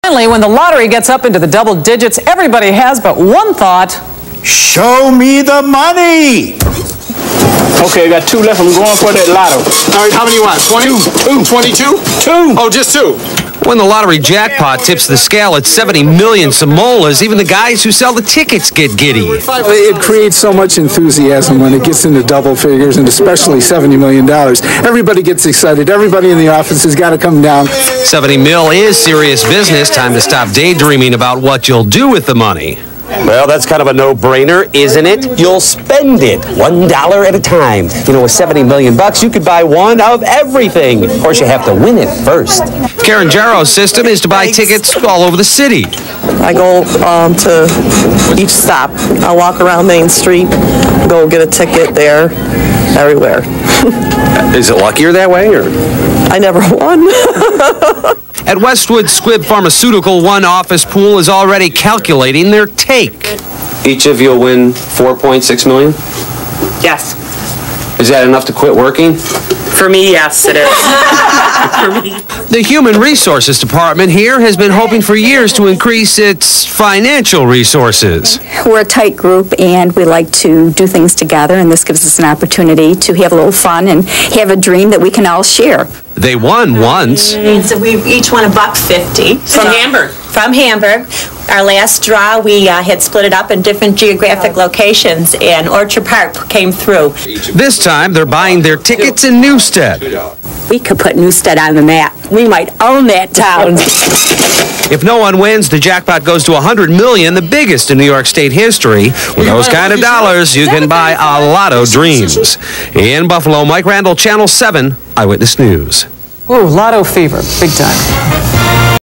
Finally, when the lottery gets up into the double digits, everybody has but one thought. Show me the money! Okay, I got two left. I'm going for that lotto. All right, how many you want? 20? 22? Two. Oh, just two. When the lottery jackpot tips the scale at 70 million simolas, even the guys who sell the tickets get giddy. It creates so much enthusiasm when it gets into double figures, and especially $70 million. Everybody gets excited. Everybody in the office has got to come down. 70 mil is serious business. Time to stop daydreaming about what you'll do with the money. Well, that's kind of a no-brainer, isn't it? You'll spend it $1 at a time. You know, with 70 million bucks, you could buy one of everything. Of course, you have to win it first. Karen Jarrow's system is to buy tickets all over the city. I go to each stop. I walk around Main Street, go get a ticket there, everywhere. Is it luckier that way, or? I never won. At Westwood Squibb Pharmaceutical, one office pool is already calculating their take. Each of you will win 4.6 million? Yes. Is that enough to quit working? For me, yes, it is. For me. The Human Resources Department here has been hoping for years to increase its financial resources. We're a tight group, and we like to do things together, and this gives us an opportunity to have a little fun and have a dream that we can all share. They won once. So we each won $1.50 From Hamburg. From Hamburg. Our last draw, we had split it up in different geographic locations, and Orchard Park came through. This time, they're buying their tickets in Newstead. We could put Newstead on the map. We might own that town. If no one wins, the jackpot goes to $100 million, the biggest in New York State history. With those kind of dollars, you can buy a lot of dreams. In Buffalo, Mike Randall, Channel 7 Eyewitness News. Ooh, lotto fever, big time.